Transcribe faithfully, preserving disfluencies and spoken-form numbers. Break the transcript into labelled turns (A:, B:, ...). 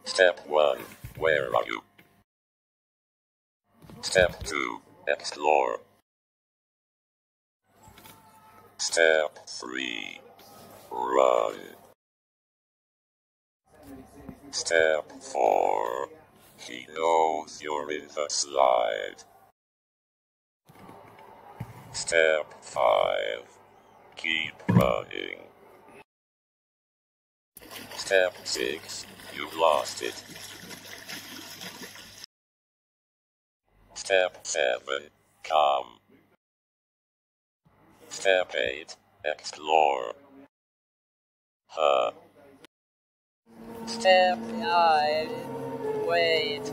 A: Step one. Where are you? Step two. Explore. Step three. Run. Step four. He knows you're in the slide. Step five. Keep running. Step six. You've lost it. Step seven. Come. Step eight. Explore. Huh.
B: Step nine. Wait.